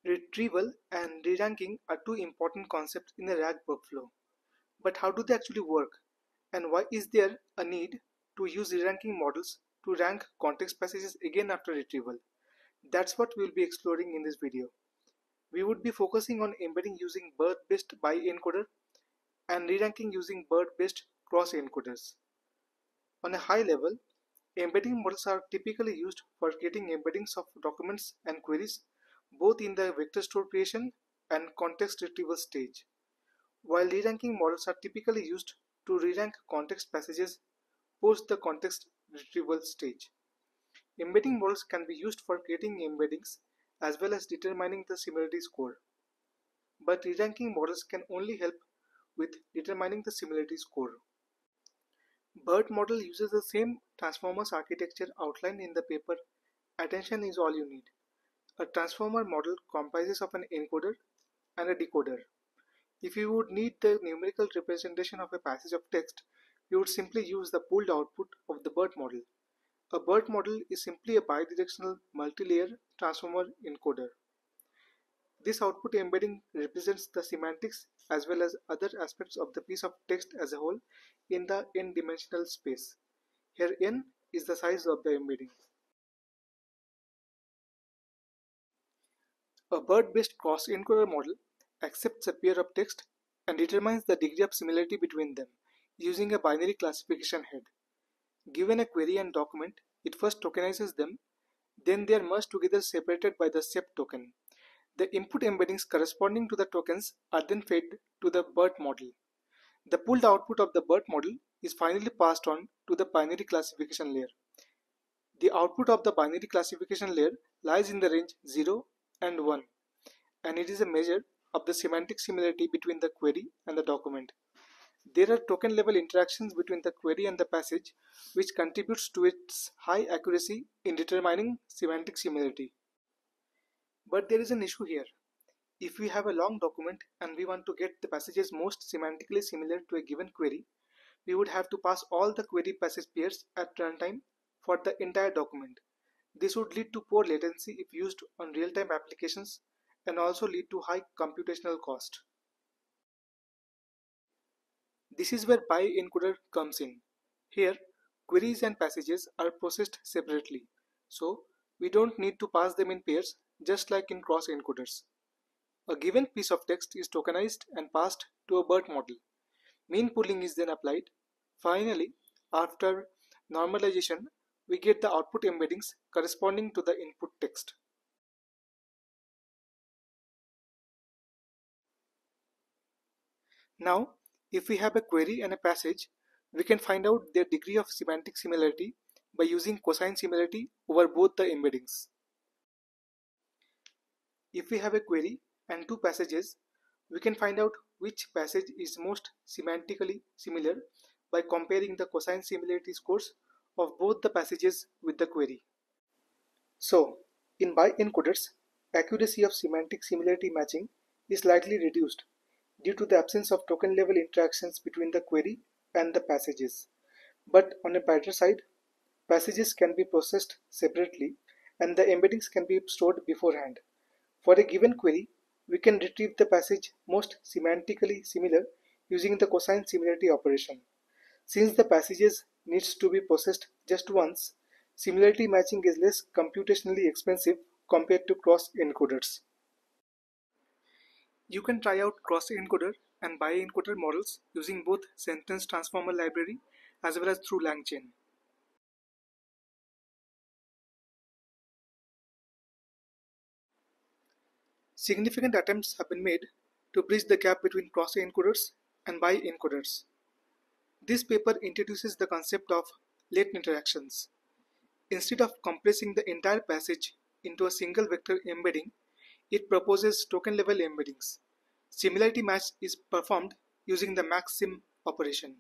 Retrieval and reranking are two important concepts in the RAG workflow. But how do they actually work? And why is there a need to use reranking models to rank context passages again after retrieval? That's what we'll be exploring in this video. We would be focusing on embedding using BERT-based by-encoder and reranking using BERT-based cross-encoders. On a high level, embedding models are typically used for creating embeddings of documents and queries, both in the vector store creation and context retrieval stage, while reranking models are typically used to re-rank context passages post the context retrieval stage. Embedding models can be used for creating embeddings as well as determining the similarity score. But re-ranking models can only help with determining the similarity score. BERT model uses the same transformers architecture outlined in the paper Attention is All You Need. A transformer model comprises of an encoder and a decoder. If you would need the numerical representation of a passage of text, you would simply use the pooled output of the BERT model. A BERT model is simply a bidirectional multi-layer transformer encoder. This output embedding represents the semantics as well as other aspects of the piece of text as a whole in the n-dimensional space. Here n is the size of the embedding. A BERT-based cross-encoder model accepts a pair of text and determines the degree of similarity between them using a binary classification head. Given a query and document, it first tokenizes them, then they are merged together separated by the SEP token. The input embeddings corresponding to the tokens are then fed to the BERT model. The pooled output of the BERT model is finally passed on to the binary classification layer. The output of the binary classification layer lies in the range 0 and 1, and it is a measure of the semantic similarity between the query and the document. There are token level interactions between the query and the passage which contributes to its high accuracy in determining semantic similarity. But there is an issue here. If we have a long document and we want to get the passages most semantically similar to a given query, we would have to pass all the query passage pairs at runtime for the entire document. This would lead to poor latency if used on real-time applications and also lead to high computational cost. This is where by-encoder comes in. Here, queries and passages are processed separately, so we don't need to pass them in pairs just like in cross-encoders. A given piece of text is tokenized and passed to a BERT model. Mean pooling is then applied. Finally, after normalization, we get the output embeddings corresponding to the input text. Now, if we have a query and a passage, we can find out their degree of semantic similarity by using cosine similarity over both the embeddings. If we have a query and two passages, we can find out which passage is most semantically similar by comparing the cosine similarity scores of both the passages with the query. So, in by-encoders, accuracy of semantic similarity matching is slightly reduced due to the absence of token level interactions between the query and the passages. But on a brighter side, passages can be processed separately and the embeddings can be stored beforehand. For a given query, we can retrieve the passage most semantically similar using the cosine similarity operation. Since the passages needs to be processed just once, similarity matching is less computationally expensive compared to cross-encoders. You can try out cross-encoder and by-encoder models using both sentence transformer library as well as through LangChain. Significant attempts have been made to bridge the gap between cross-encoders and by-encoders. This paper introduces the concept of latent interactions. Instead of compressing the entire passage into a single vector embedding, it proposes token-level embeddings. Similarity match is performed using the maxsim operation.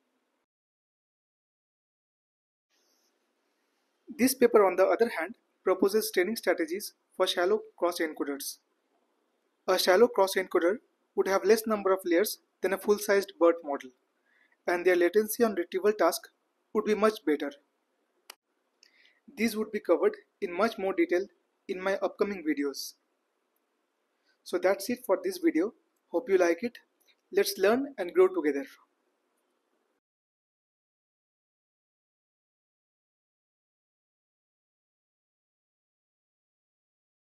This paper, on the other hand, proposes training strategies for shallow cross-encoders. A shallow cross-encoder would have less number of layers than a full-sized BERT model, and their latency on retrieval task would be much better. These would be covered in much more detail in my upcoming videos. So that's it for this video. Hope you like it. Let's learn and grow together.